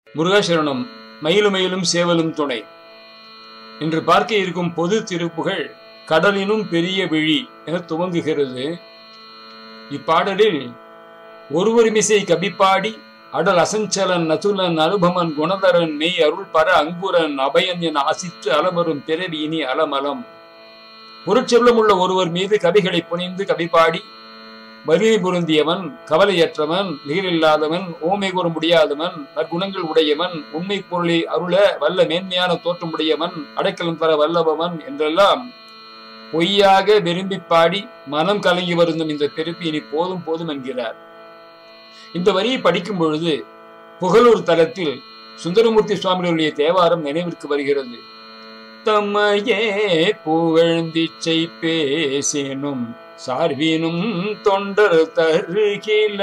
முருகாசரணம். மயிலும் சேவலும் துணை. இன்று பார்க்க இருக்கும் பொது திருப்புகழ் கடலினும் பெரிய விழி என துவங்குகிறது. இப்பாடலில் ஒருவருமிசை கபிப்பாடி அடல் அசஞ்சலன் நதுலன் அனுபமன் குணதரன் மெய் அருள் பர அங்குரன் அபயன் என ஆசிற்று அலமரும் பிறவி இனி அலமலம். பொருட்செல்லம் உள்ள ஒருவர் மீது கவிகளை புனைந்து கவிப்பாடி வலிமை பொருந்தியவன், கவலையற்றவன், நிகரில்லாதவன், ஓமை கூற முடியாதவன், நற்குணங்கள் உடையவன், உண்மை பொருளை அருள வல்ல மேன்மையான தோற்றமுடையவன், அடைக்கலம் தர வல்லபவன் என்றெல்லாம் பொய்யாக விரும்பி பாடி மனம் கலங்கி வருந்தும் இந்த பிறப்பு இனி போதும் போதும் என்கிறார். இந்த வரியை படிக்கும் பொழுது புகழூர் தலத்தில் சுந்தரமூர்த்தி சுவாமிகளுடைய தேவாரம் நினைவிற்கு வருகிறது. தம்மையே புகழ்ந்திச்சை பேசினும் சார்பினும் தொண்டர் தருகில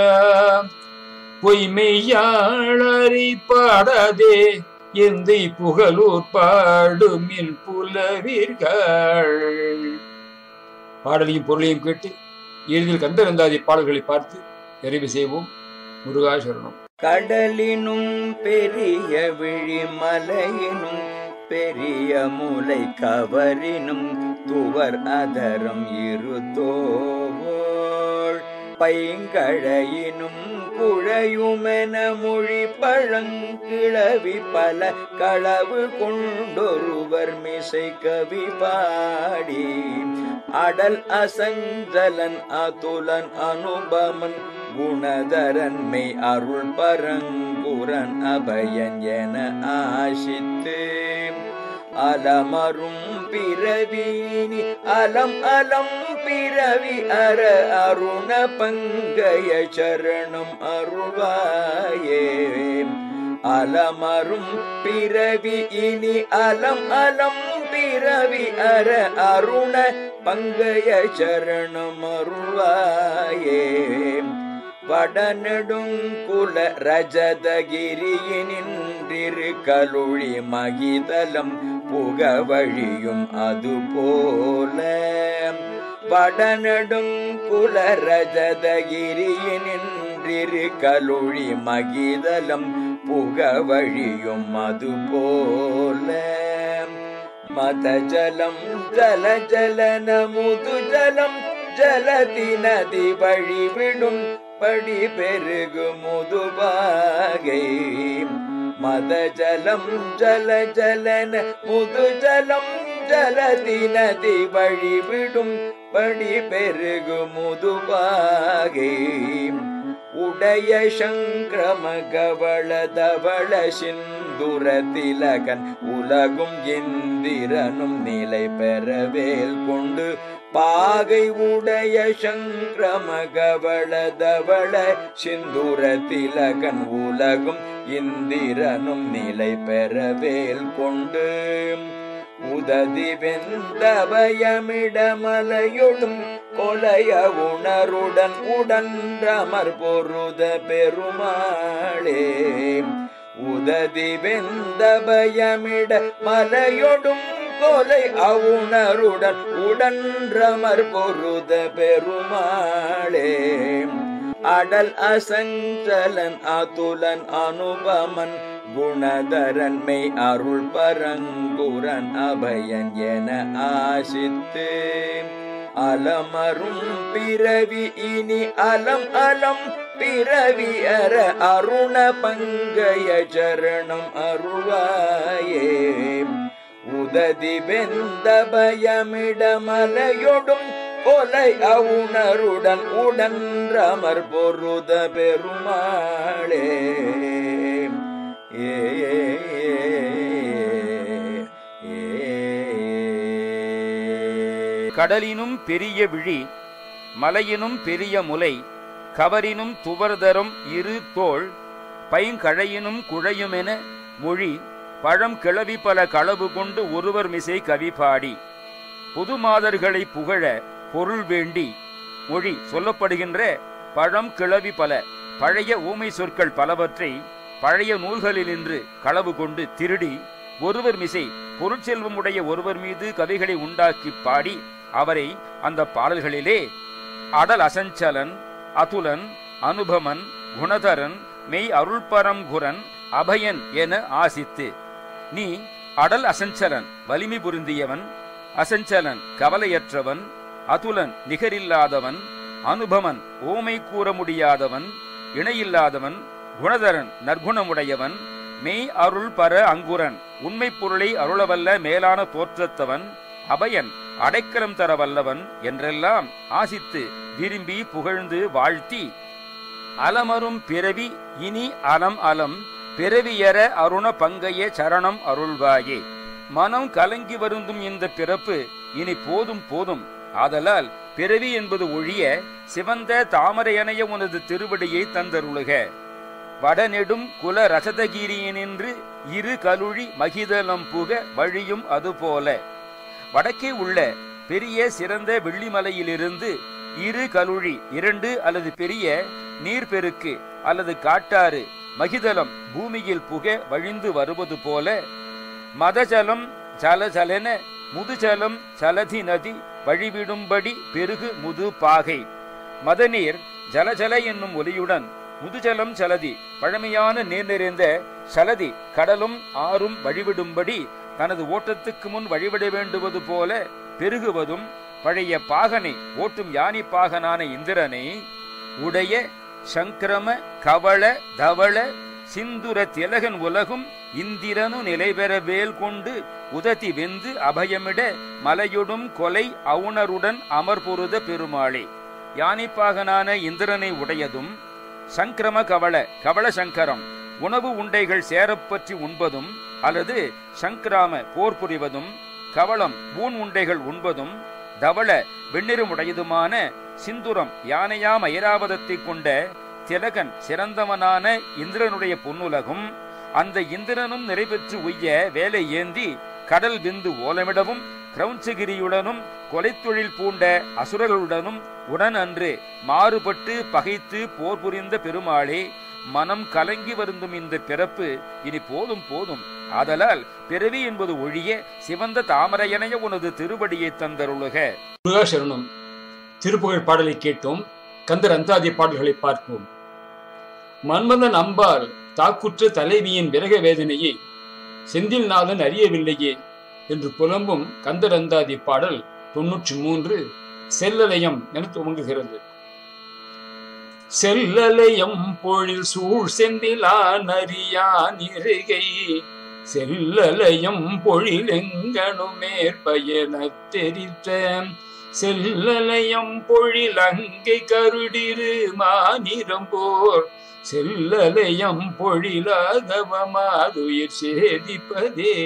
பொய்மையாளரை பாடாதே எந்தை புகழூர் பாடுமின் புலவீர்கள். பாடலையும் பொருளையும் கேட்டு இறுதியில் கந்தரந்தாதி பாடல்களை பார்த்து நிறைவு செய்வோம். முருகாசரணம். கடலினும் பெரிய விழி மலையினும் பெரிய மூலை கவரினும் துவர் அதரம் இருதோள் பைங்கழையினும் குழையுமென மொழி பழங்கிழவி பல களவு கொண்டொருவர் மிசை கவி பாடி அடல் அசஞ்சலன் அதுலன் அனுபமன் குணதரன் மெய் அருள் பரங்குரன் அபயன் என ஆசித்து அலமரும் பிறவினி அலம் அலம் பிறவி அற அருண பங்கய சரணம் அருள்வாயே. அலமரும் பிறவி இனி அலம் அலம் பிறவி அற அருண பங்கய சரணம் அருள்வாயே. வடநெடுங்குல ரஜதகிரியினின்றிரு கலுழி மகிதலம் புக வழியும் அதுபோல வடநெடுங்குல ரஜதகிரியினின்றிரு கலுழி மகிதலம் புக வழியும் அதுபோல மதஜலம் ஜல ஜலன முதுஜலம் ஜலதி நதி வழிவிடும் படி பெருகு முதுபாகை மதஜலம் ஜல ஜலன முதுஜலம் ஜலதி நதி வழிவிடும் படி பெருகு முதுபாகை உடைய சங்கிரம கவள தவள சிந்துர திலகன் உலகும் இந்திரனும் நிலை பெறவேல் கொண்டு பாகை உடைய சங்கிரம கவள தவள சிந்துர திலகன் உலகும் இந்திரனும் நிலை பெறவேல் கொண்டு உததி வெந்தபயமிடமலையொடும் கொலைய உணருடன் உடன்றமர் பொருத பெருமாளே. உததி வெந்தபயமிட மலையொடும் கொலை அவுணருடன் உடன்றமர் பொருத பெருமாளே. அடல் அசஞ்சலன் அதுலன் அனுபமன் குணதரன் மெய் அருள் பரங்குரன் அபயன் என ஆசித்து அலமரும் பிறவி இனி அலம் அலம் பிறவி அற அருண பங்கய சரணம் அருள்வாயே. உததி வெந்தபயமிடமலையொடும் கொலை அவுணருடன் உடன்றமர் பொருத பெருமாளே. கடலினும் பெரிய விழி மலையினும் பெரிய முலை கவரினும் துவர்தரும் இரு தோள் பைங்கழையினும் குழையுமென மொழி பழம் கிளவி பல களவு கொண்டு ஒருவர் மிசை கவி பாடி புது மாதர்களை புகழ பொருள் வேண்டி மொழி சொல்லப்படுகின்ற பழம் கிளவி பல பழைய ஊமை சொற்கள் பலவற்றை பழைய நூல்களினின்று களவு கொண்டு திருடி ஒருவர் மிசை பொருட்செல்வமுடைய ஒருவர் மீது கவிகளை உண்டாக்கி பாடி அவரை அந்த பாடல்களிலே அடல் அசஞ்சலன் அதுலன் அனுபமன் குணதரன் மெய் அருள்பரம் குரன் அபயன் என ஆசித்து, நீ அடல் அசஞ்சலன் வலிமை பொருந்தியவன், அசஞ்சலன் கவலையற்றவன், அதுலன் நிகரில்லாதவன், அனுபவன் ஓமை கூற முடியாதவன், இணையில்லாதவன், குணதரன் நற்குணமுடையவன், மெய் அருள் பர அங்குரன் உண்மை பொருளை அருளவல்ல மேலான தோற்றத்தவன், அபயன் அடைக்கலம் தர வல்லவன் என்றெல்லாம் ஆசித்து விரும்பி புகழ்ந்து வாழ்த்தி, அலமரும் பிறவி இனி அலம் அலம் பிறவியற அருண பங்கைய சரணம் அருள்வாயே. மனம் கலங்கி வருந்தும் இந்த பிறப்பு இனி போதும் போதும், ஆதலால் பிறவி என்பது ஒழிய சிவந்த தாமரையனைய உனது திருவடியை தந்தருளுக. வடநெடும் குல ரசதகிரியினின்று இரு கலுழி மகிதலம் புக வழியும் அதுபோல. வடக்கே உள்ள பெரிய சிறந்த வெள்ளிமலையிலிருந்து இரு கலுழி, இரண்டு அல்லது பெரிய நீர்பெருக்கு அல்லது காட்டாறு மகிதலம் பூமியில் புக வழிந்து வருவது போல, மதஜலம் ஜலஜலென முதுஜலம் சலதி நதி வழிவிடும்படி பெருகு முது பாகை. மதநீர் ஜலஜல என்னும் ஒலியுடன் முதுஜலம் சலதி பழமையான நீர் நிறைந்த சலதி கடலும் ஆறும் வழிவிடும்படி தனது ஓட்டத்துக்கு முன் வழிவிட வேண்டுவது போல பெருகுவதும், பழைய பாகனை ஓட்டும் யானி பாகனான இந்திரனை உடைய சங்கிரம கவள தவள சிந்துர திலகன் உலகும் இந்திரனு நிலைபெற வேல் கொண்டு உதத்தி வெந்து அபயமிட மலையொடும் கொலை அவுணருடன் அமர்பொருத பெருமாளே. யானிப்பாகனான இந்திரனை உடையதும், சங்கிரம கவள கவள சங்கரம் உணவு உண்டைகள் சேரப்பற்றி உண்பதும் அல்லது சங்கிராம போர் புரிவதும், கவளம் ஊன் உண்டைகள் உண்பதும், தவள வெண்ணிறமுடையதுமான சிந்துரம் யானையாம் ஐராவதத்தை கொண்ட திலகன் சிறந்தவனான இந்திரனுடைய பொன்னுலகும், அந்த இந்திரனும் நிறைவேற்று உய்ய வேலை ஏந்தி கடல் விந்து ஓலமிடவும் கிரௌஞ்சகிரியுடனும் கொலைத்தொழில் பூண்ட அசுரர்களுடனும் உடன் அன்று மாறுபட்டு பகைத்து போர் புரிந்த பெருமாளே. மனம் கலங்கி வருந்தும் இந்த பிறப்பு இனி போதும் போதும், ஆதலால் பிறவி என்பது ஒழிய சிவந்த தாமரையனைய உனது திருவடியை தந்தருளுக. சரணம். திருப்புகழ் பாடலை கேட்டோம். கந்தர் அந்தாதி பாடல்களை பார்ப்போம். மன்மதன் அம்பால் தாக்குற்ற தலைவியின் விரக வேதனையை செந்தில் நாதன் அறியவில்லையே என்று புலம்பும் கந்தர் அந்தாதி பாடல் 93 செல்லலயம் என துவங்குகிறது. செல்லலயம் பொழில் சூழ் செந்திலான் அறியான் இருகை, செல்லலயம் பொழில் எங்கனுமேற்பயன தெரித்த, செல்லலயம் பொழில் அங்கை கருடிரு மாநிறம் போர், செல்லலயம் பொழிலாகவமாதுயிர் சேதிப்பதே.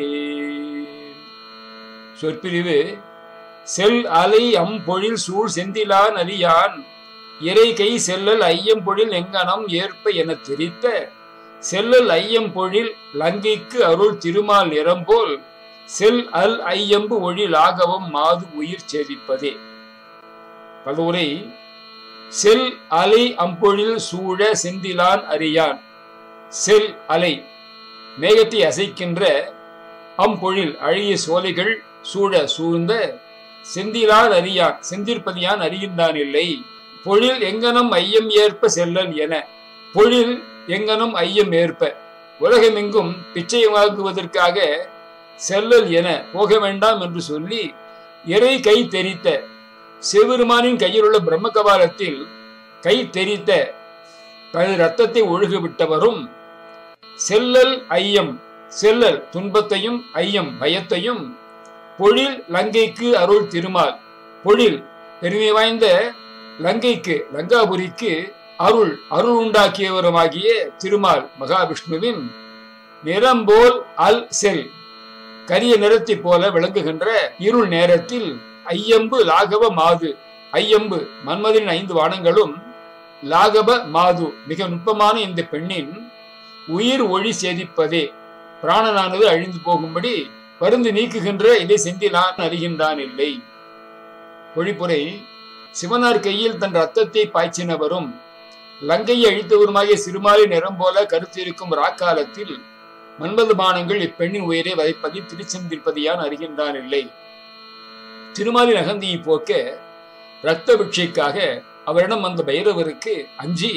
சொற்பிரிவு. செல் அலை அம்பொழில் சூழ் செந்திலான் அறியான் இறை கை செல்லல் ஐயம் பொழில் எங்கனம் ஏற்ப என தெரித்த, செல்லல் ஐயம் பொழில் லங்கைக்கு அருள் திருமால் நிறம்போல், செல் அல் ஐயம்பு ஒழில் ஆகவும் மாது உயிர் சேதிப்பதே. பலவுரை. செல் அலை அம்பொழில் சூழ செந்திலான் அறியான். செல் அலை மேகத்தை அசைக்கின்ற, அம்பொழில் அழிய சோலைகள் சூழ சூழ்ந்த, செந்திலான் அறியான் செந்திற்பதியான் அறிகின்றான் இல்லை. பொழில் எங்கனம் ஐயம் ஏற்ப செல்லல் என, பொழில் எங்கனும் ஐயம் ஏற்ப உலகமெங்கும் பிச்சை வாங்குவதற்காக செல்லல் என போக வேண்டாம் என்று சொல்லி, இறை கை தெரித்த சிவபெருமானின் கையில் உள்ள பிரம்ம கபாலத்தில் கை தெரித்த தனது ரத்தத்தை ஒழுகு விட்டவரும், செல்லல் ஐயம் செல்லல் துன்பத்தையும் ஐயம் பயத்தையும், பொழில் லங்கைக்கு அருள் திருமால் பொழில் பெருமை வாய்ந்த லங்கைக்கு லங்காபுரிக்கு அருள் உண்டாக்கியவருமாகிய திருமால் மகாவிஷ்ணுவின் நிறம்போல் அல் செல் கரிய நிறத்தை போல விளங்குகின்ற இருள் நேரத்தில் ஐயம்பு லாகவ மாது, ஐயம்பு மன்மதனின் 5 வானங்களும், லாகவ மாது மிக நுட்பமான இந்த பெண்ணின் உயிர் ஒளி சேதிப்பதே. பிராணனானது அழிந்து போகும்படி பருந்து நீக்குகின்ற இதை செந்திலான் அறிகின்றான் இல்லை. பொழிப்புரை. சிவனார் கையில் தன் ரத்தத்தை பாய்ச்சினவரும் லங்கையை அழித்தவருமாகிய சிறுமாலை நிறம் போல கருத்திருக்கும் ராக்காலத்தில் மன்மத பானங்கள் இப்பெண்ணின் உயிரை வதைப்பதை திருச்செந்திருப்பதையான் அறிகின்றான் இல்லை. திருமாலின் அகந்தியை போக்க இரத்த பிட்சைக்காக அவரிடம் வந்த பைரவருக்கு அஞ்சி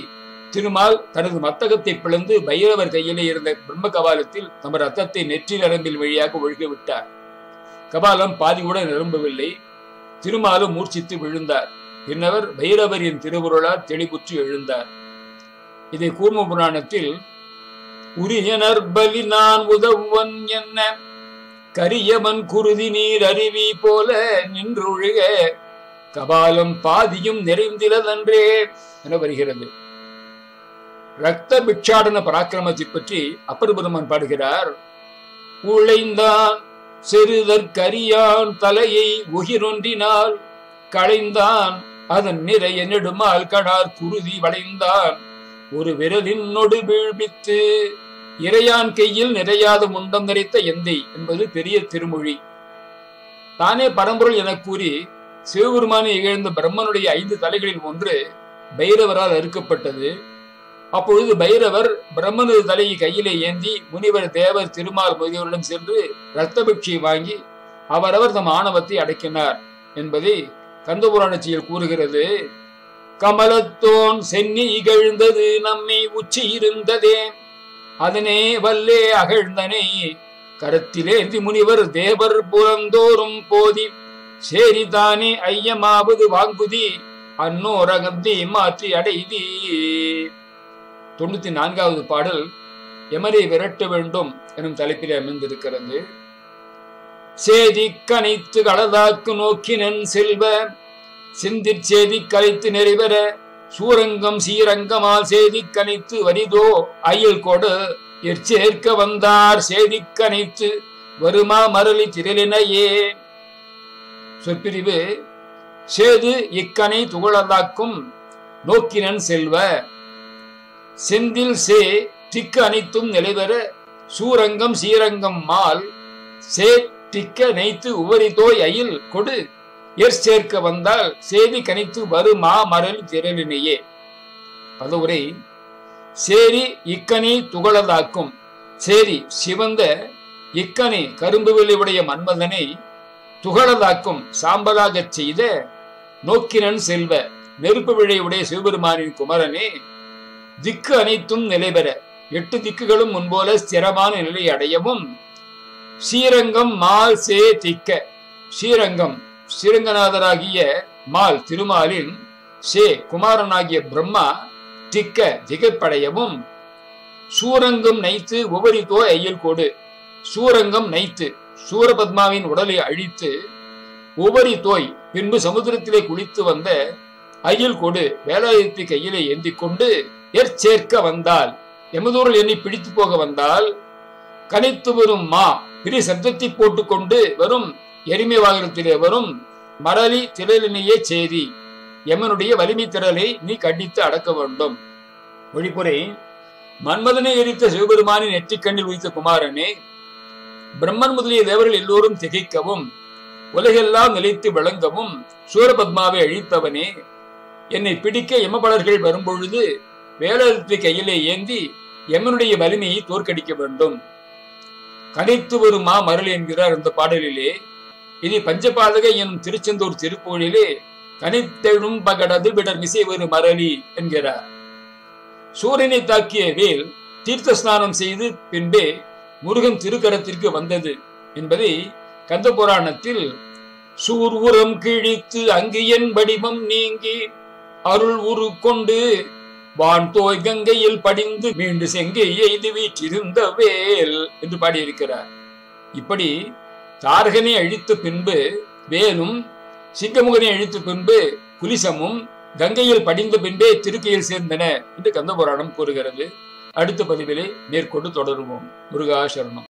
திருமால் தனது மத்தகத்தை பிளந்து பைரவர் கையிலே இருந்த பிரம்ம கபாலத்தில் தமது ரத்தத்தை நெற்றி நரம்பில் வழியாக ஒழுக விட்டார். கபாலம் பாதி கூட நிரம்பவில்லை. திருமாலும் மூர்ச்சித்து விழுந்தார். பின்னவர் பைரவரின் திருவுருளால் தெளிவுற்று எழுந்தார். இதை கூர்ம புராணத்தில் உரியனர் பலி நான் உதவுவன் என்ன கரியவன் குருதி நீர் அருவி போல நின்றொழுக கபாலம் பாதியும் நிறைந்திலதன்றே என வருகிறது. ரத்த பிட்சாடன பராக்கிரமத்தை பற்றி அப்பர் பெருமான் பாடுகிறார். உழைந்தான் செருதற்கரியான் தலையை உகிரொன்றினால் களைந்தான் அதன் நிறைய நெடுமால் கடார் குருதி வளைந்தான் ஒரு விரலின் நொடு வீழ்பித்து இறையான் கையில் நிறையாத முண்டம் நிறைத்த எந்தை என்பது பெரிய திருமொழி. தானே பரம்பொருள் என கூறி சிவபெருமானை இகழ்ந்த பிரம்மனுடைய 5 தலைகளில் ஒன்று பைரவரால் அறுக்கப்பட்டது. அப்பொழுது பைரவர் பிரம்மனது தலையை கையிலே ஏந்தி முனிவர் தேவர் திருமால் முதலியவரிடம் சென்று இரத்த பிட்சை வாங்கி அவரவர் தம் ஆணவத்தை அடக்கினார் என்பதை கந்தபுராண செயல் கூறுகிறது. கமலத்தோன் சென்னி இகழ்ந்தது நம்மை உச்சி இருந்ததே அதனே வல்லே அகழ்ந்தனை கரத்திலேந்தி முனிவர் தேவர் புறந்தோறும் போதி சேரிதானே ஐயமாவது வாங்குதி அன்னோரகந்தி மாற்றி அடைதி. 94வது பாடல் எமரை விரட்ட வேண்டும் எனும் தலைப்பில் அமைந்திருக்கிறது. சேதி கனைத்து களதாக்கு நோக்கினன் செல்வ சிந்திற் சேதி கலைத்து நிறைவர சூரங்கம் சீரங்கமால் சேதி கனைத்து வரிதோ அயல் கொடு எற்சேர்க்க வந்தார் சேதி கனைத்து வருமா மரளி திரளினையே. சொற்பிரிவு சேது இக்கனை துகளதாக்கும் நோக்கினன் செல்வ செந்தில் சே திக்கு அனைத்தும் நிலைவர சூரங்கம் சீரங்கம் மால் சே திக்க நெய்த்து உவரிதோய் அயில் கொடு சேர்க்க வந்தால் சேதி கணித்து வருமா மரல் திரளினையே. பதவுரை சேரி இக்கனை துகளதாக்கும். சேரி சிவந்த இக்கனை கரும்பு விளைவுடைய மன்மதனை துகளதாக்கும் சாம்பலாக செய்த நோக்கினன் செல்வ நெருப்பு விழையுடைய சிவபெருமானின் குமரனே திக்கு அனைத்தும் நிலைபெற 8 திக்குகளும் முன்போல ஸ்திரமான நிலை அடையவும் ஸ்ரீரங்கம் மால் சே திக்க ஸ்ரீரங்கம் ஸ்ரீரங்கநாதராகிய மால் திருமாலின் சே குமாரனாகிய பிரம்மா திக்க திகைப்படையவும் சூரங்கம் நைத்து உபரிதோ ஐயில் கோடு சூரங்கம் நைத்து சூரபத்மாவின் உடலை அழித்து உபரி தோய் பின்பு சமுத்திரத்திலே குளித்து வந்த அயில் கொடு வேலாயுதத்தை கையிலே ஏந்தி கொண்டு சேர்க்க வந்தால் எமதூரில் என்னை பிடித்து போக வந்தால் கனைத்து வரும் மா பிரி சப்தத்தை போட்டுக்கொண்டு வரும் எரிமை வாகனத்திலே வரும் மரளி திரளினையே சேதி எமனுடைய வலிமை திரளை நீ கண்டித்து அடக்க வேண்டும். ஒளிப்புரை மன்மதனை எரித்த சிவபெருமானின் நெற்றிக்கண்ணில் உயித்த குமாரனே பிரம்மன் முதலிய தேவர்கள் எல்லோரும் திகைக்கவும் உலகெல்லாம் நிலைத்து விளங்கவும் சூரபத்மாவை அழித்தவனே என்னை பிடிக்க எமபலர்கள் வரும்பொழுது வேலாயுதத்தை கையிலே ஏந்தி எமனுடைய வலிமையை தோற்கடிக்க வேண்டும். கனைத்து வருமா மரள் என்கிறார் இந்த பாடலிலே. இது பஞ்சபாதகை எனும் திருச்செந்தூர் திருப்போழிலே கனைத்தெழும் பகடது விடர் மிசை ஒரு மரளி என்கிறார். சூரியனை தாக்கிய வேல் தீர்த்த ஸ்நானம் செய்து பின்பே முருகன் திருக்கரத்திற்கு வந்தது என்பதை கந்த புராணத்தில் சூர் உரம் கிழித்து அங்கு என் வடிவம் நீங்கி அருள் உரு கொண்டு வான் தோய் கங்கையில் படிந்து மீண்டு செங்கை எய்து வீற்றிருந்த வேல் என்று பாடியிருக்கிறார். இப்படி தாரகனை அழித்த பின்பு வேலும் சிங்கமுகனை அழித்த பின்பு குலிசமும் கங்கையில் படிந்த பின்பே திருக்கையில் சேர்ந்தன என்று கந்த புராணம் கூறுகிறது. அடுத்த பதிவிலே மேற்கொண்டு தொடருவோம். முருகா சரணம்.